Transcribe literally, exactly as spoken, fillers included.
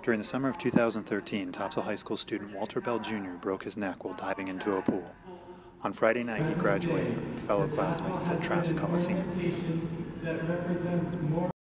During the summer of two thousand thirteen, Topsail High School student Walter Bell Junior broke his neck while diving into a pool. On Friday night, he graduated with fellow classmates at Trask organizing Coliseum. organizations that represent more